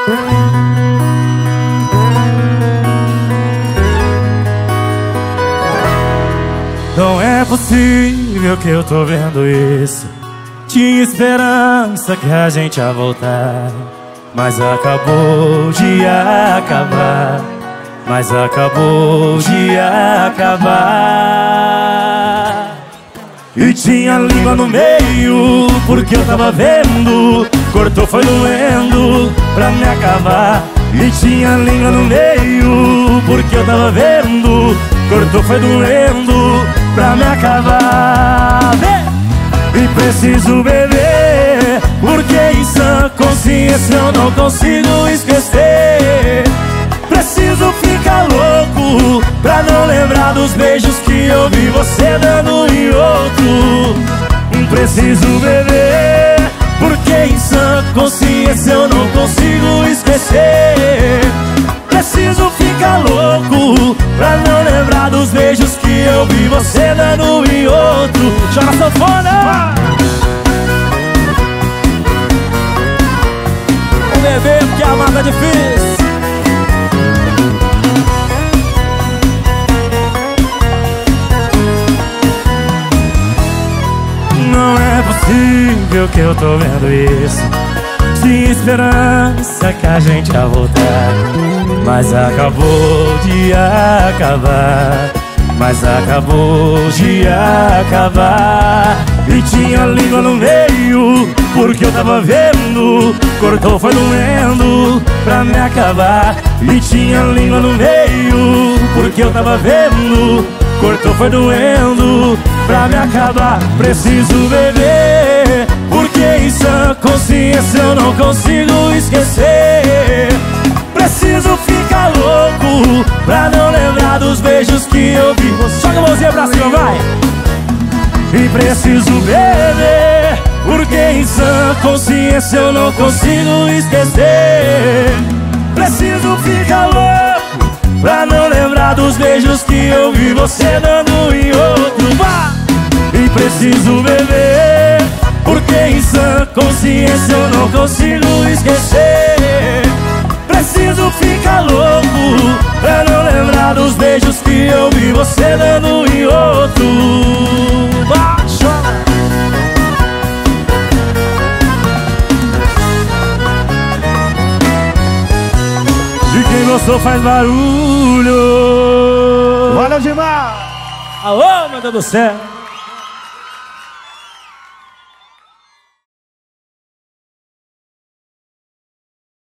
Não é possível que eu tô vendo isso. Tinha esperança que a gente ia voltar, mas acabou de acabar. Mas acabou de acabar. E tinha língua no meio, porque eu tava vendo. Cortou, foi doendo pra me acabar. E tinha língua no meio, porque eu tava vendo. Cortou, foi doendo pra me acabar. E preciso beber, porque em sã consciência eu não consigo esquecer. Preciso ficar louco pra não lembrar dos beijos que eu vi você dando em outro. Preciso beber, porque em sã consciência eu não consigo esquecer. Preciso ficar louco pra não lembrar dos beijos que eu vi você dando em outro. Chora sanfona! Vamos beber porque a mata é difícil. Não é possível que eu tô vendo isso. Tinha esperança que a gente ia voltar, mas acabou de acabar. Mas acabou de acabar. E tinha língua no meio, porque eu tava vendo. Cortou, foi doendo pra me acabar. E tinha língua no meio, porque eu tava vendo. Cortou, foi doendo pra me acabar. Preciso beber, porque em sã consciência eu não consigo esquecer. Preciso ficar louco pra não lembrar dos beijos que eu vi. Joga a mãozinha pra cima, vai! E preciso beber, porque em sã consciência eu não consigo esquecer. Preciso ficar louco pra não lembrar dos beijos que eu vi você dando em outro. E preciso beber, porque em sã consciência eu não consigo esquecer. Preciso ficar louco pra não lembrar dos beijos que eu vi você dando em outro. E quem gostou faz barulho. Valeu demais! Alô, meu Deus do céu!